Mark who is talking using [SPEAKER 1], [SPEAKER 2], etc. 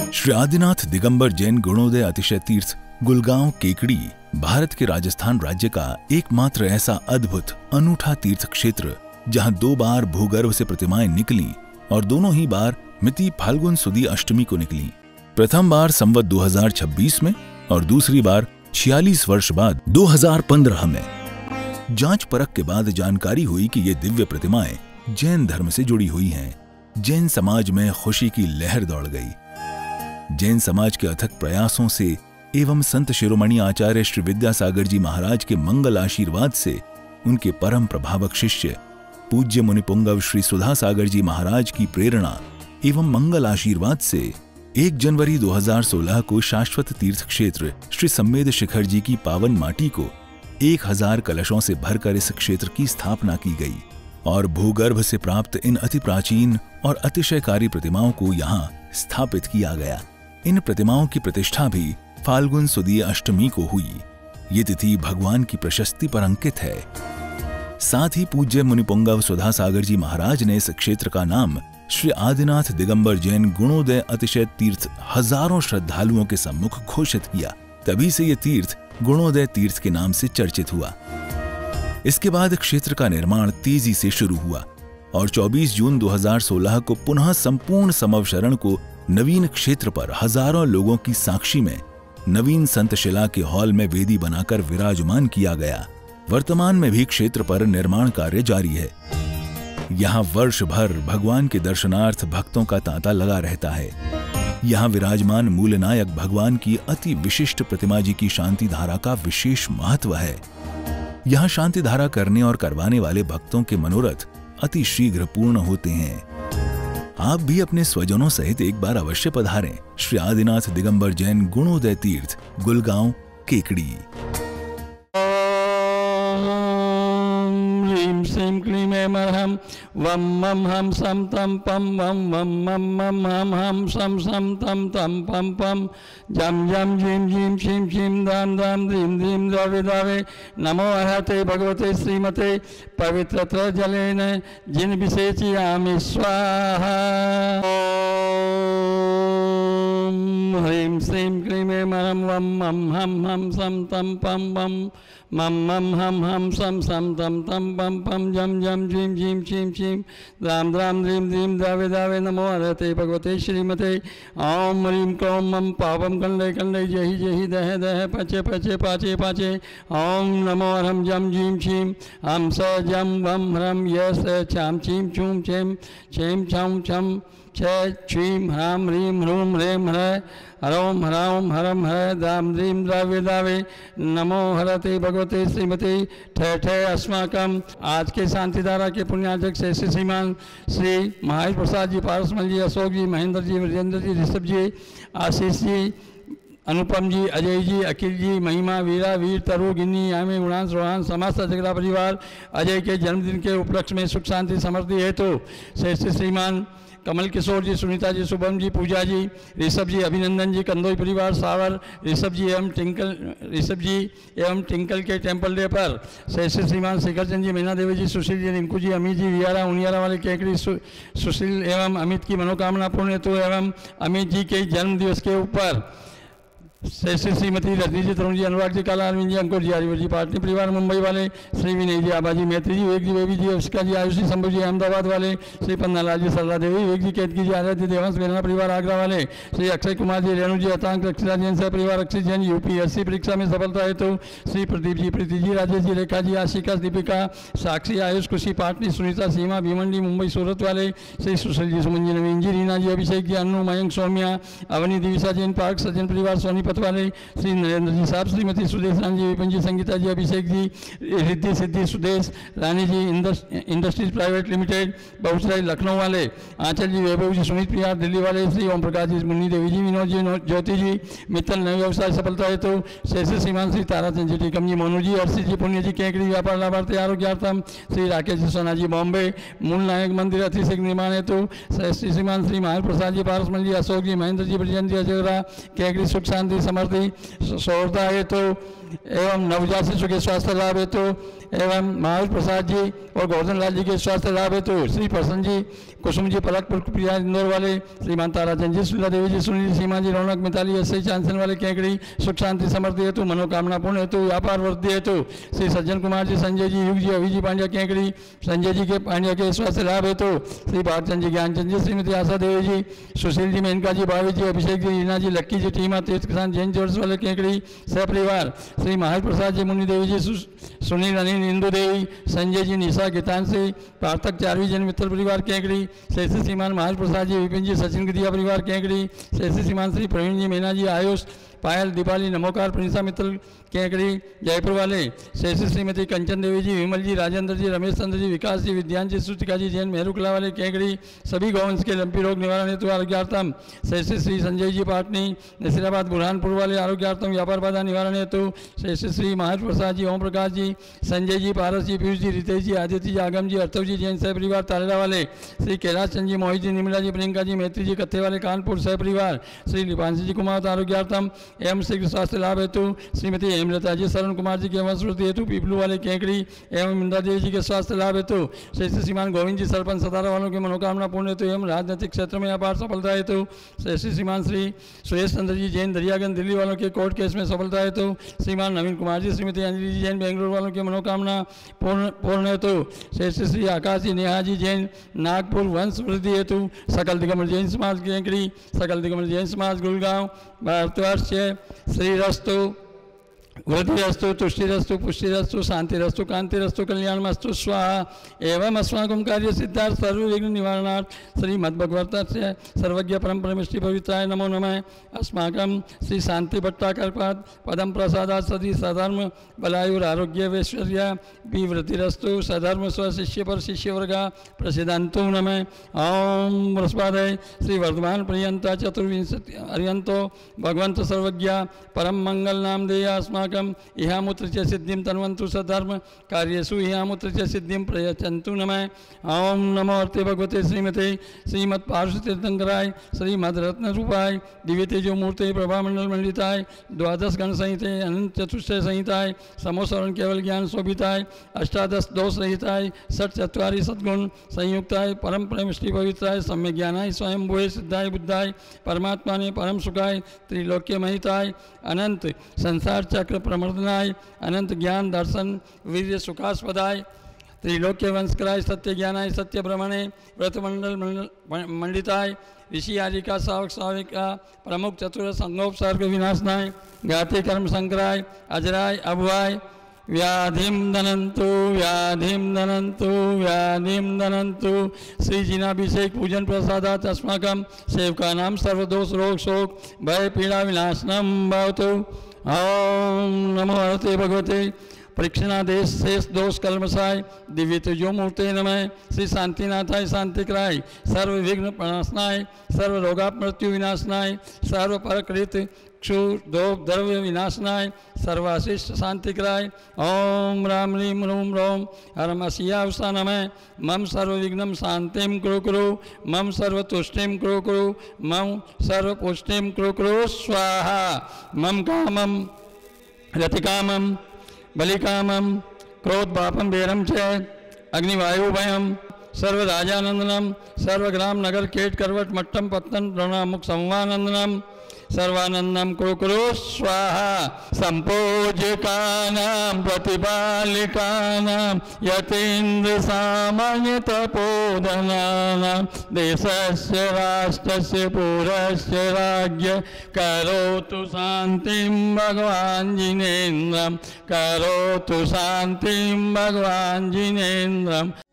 [SPEAKER 1] श्री आदिनाथ दिगंबर जैन गुणोदय अतिशय तीर्थ गुलगांव केकड़ी भारत के राजस्थान राज्य का एकमात्र ऐसा अद्भुत अनूठा तीर्थ क्षेत्र जहां 2 बार भूगर्भ से प्रतिमाएं निकली और दोनों ही बार मिति फाल्गुन सुदी अष्टमी को निकली। प्रथम बार संवत 2026 में और दूसरी बार 46 वर्ष बाद 2015 में। जांच परख के बाद जानकारी हुई कि ये दिव्य प्रतिमाएं जैन धर्म से जुड़ी हुई हैं। जैन समाज में खुशी की लहर दौड़ गई। जैन समाज के अथक प्रयासों से एवं संत शिरोमणि आचार्य श्री विद्यासागर जी महाराज के मंगल आशीर्वाद से उनके परम प्रभावक शिष्य पूज्य मुनिपुंगव श्री सुधा सागर जी महाराज की प्रेरणा एवं मंगल आशीर्वाद से 1 जनवरी 2016 को शाश्वत तीर्थ क्षेत्र श्री सम्मेद शिखर जी की पावन माटी को 1000 कलशों से भरकर इस क्षेत्र की स्थापना की गई और भूगर्भ से प्राप्त इन अति प्राचीन और अतिशयकारी प्रतिमाओं को यहाँ स्थापित किया गया। इन प्रतिमाओं की प्रतिष्ठा भी फाल्गुन सुदी अष्टमी को हुई। ये तिथि भगवान की प्रशस्ति पर अंकित है। साथ ही पूज्य मुनिपुंगव सुधा सागर जी महाराज ने इस क्षेत्र का नाम श्री आदिनाथ दिगंबर जैन गुणोदय अतिशय तीर्थ हजारों श्रद्धालुओं के सम्मुख घोषित किया। तभी से ये तीर्थ गुणोदय तीर्थ के नाम से चर्चित हुआ। इसके बाद क्षेत्र का निर्माण तेजी से शुरू हुआ और 24 जून 2016 को पुनः संपूर्ण समवशरण को नवीन क्षेत्र पर हजारों लोगों की साक्षी में नवीन संत शिला के हॉल में वेदी बनाकर विराजमान किया गया। वर्तमान में भी क्षेत्र पर निर्माण कार्य जारी है। यहाँ वर्ष भर भगवान के दर्शनार्थ भक्तों का तांता लगा रहता है। यहाँ विराजमान मूलनायक भगवान की अति विशिष्ट प्रतिमा जी की शांति धारा का विशेष महत्व है। यहाँ शांति धारा करने और करवाने वाले भक्तों के मनोरथ अति शीघ्र पूर्ण होते हैं। आप भी अपने स्वजनों सहित एक बार अवश्य पधारें श्री आदिनाथ दिगंबर जैन गुणोदय तीर्थ गुलगांव केकड़ी।
[SPEAKER 2] श्रीं क्लीं ऐं मर्हं वं मं हम सम तम पम वं वं मं मं हम सम सम तम तम पम पम जम जम झीं झीं छीं छीं दाम दाम धीं धीं द्रवे द्रवे नमो अर्हते भगवते श्रीमते पवित्रत्र जलेन जिन विशेषयामि स्वाहा। ह्रीं श्रीं क्लीं ऐं मर्हं वं मं हम सम तम पम वं मम मम हम सम सम तम तम पम पम जम जम झीं झीं छीं छीं द्राम द्राम द्रीं द्रीं द्रावे द्रावे नमो अर्हते भगवते श्रीमते ओम ह्रीं क्लौं मम पापम कंडे कंडे जहि जहि दह दह पचे पचे पाचे पाचे ओम नमो अर्हं जम झीं छीं हम स जम वम ह्रम यस छाम छीं छूं छेम छेम छम छम छे छीं ह्राम ह्रीं ह्रूं ह्रें ह्रय हरों हरां हरम हर दाम द्रीं द्रावे द्रावे नमो हरते भगवते श्रीमते ठह ठह अस्माकम। आज के शांतिधारा के पुण्यार्जक से श्रीमान श्री महावीर प्रसाद जी, पारसमल जी, अशोक जी, महेंद्र जी, वीरेंद्र जी, ऋषभ जी, आशीष जी, अनुपम जी, अजय जी, अखिल जी, महिमा, वीरा, वीर, तरु, गिन्नी, यामी, गुणांश, रोहान, समस्त जगड़ा परिवार अजय के जन्मदिन के उपलक्ष्य में सुख शांति समृद्धि हेतु श्री श्रीमान कमल किशोर जी, सुनीता जी, शुभम जी, पूजा जी, ऋषभ जी, अभिनंदन जी, कंदोई परिवार सावर, ऋषभ जी एवं टिंकल के टेम्पल डे पर श्री श्रीमान शेखर चंद जी, मीना देवी जी, सुशील जी, रिंकू जी, अमित जी, वियारा उनियारा वाले केकड़ी सुशील एवं अमित की मनोकामना पूर्ण हेतु एवं अमित जी के जन्म दिवस के ऊपर श्री श्रीमती रजनी जी, तरुण जी, अनुराग जी, काला अरविंद जी, अंकुर जी, आर्यवर जी, पाटनी परिवार मुंबई वाले, श्री विनय जी, आबा जी, मैत्री जी, वेग जी, बेबी जी, अविष्का जी, आयुषी, शंभू जी, अहमदाबाद वाले, श्री पन्नालाल जी, सरला देवी, वेग जी, केतकी जी, आराध्य देवंश बेलना परिवार आगरा वाले, श्री अक्षय कुमार जी, रेणु जी, अतांक रक्षिता जैन सह परिवार अक्षय जैन यूपीएससी परीक्षा में सफलता हेतु श्री प्रदीप जी, प्रीति जी, राजेश जी, रेखा जी, आशिका, दीपिका, साक्षी, आयुष, खुशी, पाटनी, सुनीता, सीमा, भीमंडी, मुंबई सूरत वाले, श्री सुशील जी, सुमन जी, नवीन जी, रीना जी, अभिषेक जी, अन्नू, मयंक, सौम्या, अवनी, दिविशा जैन पार्क, सज्जन परिवार सोनीपत वाले, श्री नरेंद्र जी साहब, Shrimati Sudesh Ram ji, Vipin ji, Sangeeta ji, Abhishek ji, Riddhi Siddhi Sudesh Rani ji, industries private limited Bahucharai Lucknow वाले, आंचल जी, वैभव जी, सुमित प्रिया दिल्ली वाले, श्री ओम प्रकाश जी, मुन्नी देवी जी, विनोद जी, ज्योति जी, मित्तल नए व्यवसाय सफलता हेतु शेष श्रीमान श्री ताराचंद जी, टीकम जी, मोनू जी, अर्षित जी, पुण्य जी, केकड़ी व्यापार लाभार्थी आरोग्यार्थम, श्री राकेश जी, सोना जी, बॉम्बे मूल नायक मंदिर अतिशीघ्र निर्माण हेतु श्री श्रीमान श्री महावीर प्रसाद जी, पारसमल जी, अशोक जी, महेंद्र जी, ब्रजेंद्र जी, अजयरा केकड़ी सुख शांति शांति समृद्धि सौरता हेतु एवं नवजात शिशु के स्वास्थ्य लाभ हेतु एवं महावीर प्रसाद जी और गोवर्धन लाल जी के स्वास्थ्य लाभ हेतु श्री प्रसन्न जी, कुसुम जी, पलकपुर प्रिया इंदौर वाले, श्रीमान ताराचंद जी, सुला देवी जी, सुनील, सीमा जी, रौनक मिताली, एसआई चांसन वाले केकड़ी, सुख शांति समृद्धि हेतु, मनोकामना पूर्ण हेतु, व्यापार वृद्धि हेतु श्री सज्जन कुमार जी, संजय जी, युग जी, अभी जी पांड्या केकड़ी, संजय जी के पांड्या के स्वास्थ्य लाभ हेतु श्री भारचंद जी, ज्ञानचंद जी, श्रीमती आशा देवी जी, सुशील जी, मेनका जी, भावी जी, अभिषेक जी, रीना जी, लक्की जी, टीमा तीर्थ किसान जैन जोर्स वाले केकड़ी सहपरिवार, श्री महावीर प्रसाद जी, मुन्नी देवी जी, सुनील, अनिल, इंदु देवी, संजय जी, निशा, गीतांशी, पार्थक चारवी जैन मित्र परिवार केकड़ी, शेषी श्रीमान महावीर प्रसाद जी, विपिन जी, सचिन गिदिया परिवार केकड़ी, शेषी श्रीमान श्री प्रवीण जी, मीना जी, आयुष, पायल, दीपाली, नमोकार, प्रिंसा मित्तल केकड़ी जयपुर वाले, शेषी श्रीमती कंचन देवी जी, विमल जी, राजेंद्र जी, रमेश चंद्र जी, विकास जी, विद्यांश जी, सुचिका जी, जैन मेहरुकला वाले केकड़ी, सभी गौवंश के लंपी रोग निवारण हेतु आरोग्यार्थम, शेषी श्री संजय जी पाटनी, नसीराबाद बुरहानपुर वाले आरोग्यार्थम व्यापार बाधा निवारण हेतु, शेषी श्री महावीर प्रसाद जी, ओम प्रकाश जी, संजय जी, पारस जी, पीयूष जी, रितेश जी, आदित्य जी, आगम जी, अर्थव जी, जैन सह परिवार तालेला वाले, श्री कैलाश चंद जी, मोहित जी, निर्मला जी, प्रियंका जी, मैत्री जी, कत्थे वाले कानपुर सह परिवार, श्री लिपांशी जी कुमार आरोग्यार्थम एवं शीघ्र स्वास्थ्य लाभ हेतु श्रीमती हेमलता जी, शरण कुमार जी के वंशवृद्धि हेतु पीपलू वाले केकड़ी एवं इंदिरा देवी जी के स्वास्थ्य लाभ हेतु श्री श्रीमान गोविंद जी, सरपंच सतारा वालों के मनोकामना पूर्ण हेतु एवं राजनीतिक क्षेत्र में अपार सफलता हेतु श्री श्रीमान श्री सुरेश चंद्र जी, जैन दरियागंज दिल्ली वालों के कोर्ट केस में सफलता हेतु श्रीमान नवीन कुमार जी, श्रीमती अंजलि जी, जैन बेंगलुरु वालों की मनोकामना पूर्ण हेतु श्री श्री आकाश जी, नेहा जी, जैन नागपुर वंश वृद्धि हेतु सकल दिगंबर जैन समाज केकड़ी, सकल दिगंबर जैन समाज गुड़गांव भारतवर्ष श्रीरस्तु वृद्धिरस्तु, तुष्टिरस्तु, पुष्टिरस्तु, शांतिरस्तु, कांतिरस्तु, कल्याणमस्तु स्वाहा एवं अस्माकं कार्य सिद्धार्थ सर्वविघ्न निवारणार्थ श्री मद्भगवतास्य सर्वज्ञ परम परमेष्टि पवित्राय नमो नमः। अस्माकं श्री शांति भट्टाकर पदम प्रसादात् सदी सधर्म बलायुर आरोग्य वैश्वर्य विवृद्धिरस्तु सधर्म स्वशिष्य पर शिष्यवर्गा प्रसिद्धंतु नमः। ओम बृहस्पतये श्री वर्धमान पर्यंत चतुर्विंशति अर्यंतो भगवंत सर्वज्ञ परम मंगल नाम देया अस्माकं इहामुत्र च सिद्धिं तन्वन्तु सधर्म कार्येषु इहामुत्र च सिद्धिं प्रयच्छन्तु नमः। ओम नमो अर्ते भगवते श्रीमते श्रीमद् पार्श्व तीर्थंकराय श्रीमद् रत्न रूपाय दिव्य तेजो मूर्ते प्रभामंडल मंडिताय द्वादश गण संहिते अनंत चतुष्टय संहिताय समोसरण केवल ज्ञान शोभिताय अष्टादश दोष रहिताय षट चत्वारि सद्गुण संयुक्ताय परम परमेष्टि पवित्राय सम्यक ज्ञानाय स्वयं भूय सिद्धाय बुद्धाय परमात्मा ने परम सुखाय त्रिलोक्य महिताय अनंत संसार चक्र प्रमर्दनाय अनंत ज्ञान दर्शन वीर्य सुखास्पदाय त्रिलोक्य वंशकराय सत्य ज्ञानाय सत्य ब्रह्मणे व्रतमंडल मंडिताय ऋषि आजिका सावक साविका प्रमुख चतुर संगोपसर्ग विनाशनाय ज्ञाति कर्म संकराय अजराय अभुवाय व्याधिम दनंतु व्याधिम दनंतु व्याधिम दनंतु श्री जिनाभिषेक पूजन प्रसादात् अस्माकं सेवकानां सर्वदोष रोग शोक भय पीड़ा विनाशनम भवतु। ओम नमो हरते भगवते परीक्षणादेश शेष दोष कल्मसाय दिव्य तेजो मूर्ते नमः। श्री शांतिनाथाय शांतिकराय सर्व विघ्न प्रणाशनाय सर्व रोगा मृत्यु विनाशनाय सर्व परकृत क्षुर दोप द्रव्य विनाशनाय सर्वाशिष्ट शांतिकराय ओम राम रीम रूम रोम हरमसियावसा नमः। मम सर्वविघ्नं शांतिं कुरु कुरु मम सर्वतुष्टिं कुरु कुरु मम सर्वपुष्टिं कुरु कुरु स्वाहा। मम कामं रतिकामं बलिकामं क्रोध पापं बेरम च अग्निवायुभयं सर्वराजानंदनम सर्वग्राम नगर केट करवट मट्टम पत्तन प्रणामुख संवानंदनम सर्वानंदम कुरु कुरु स्वाहा। संपूज्यकानां प्रतिपालिकानां यतीन्द्र सामान्य तपोधनानां देशस्य राष्ट्रस्य पुरस्य राज्ञ करोतु शान्तिं भगवान् जिनेन्द्रं करोतु शान्तिं भगवान् जिनेन्द्रम्।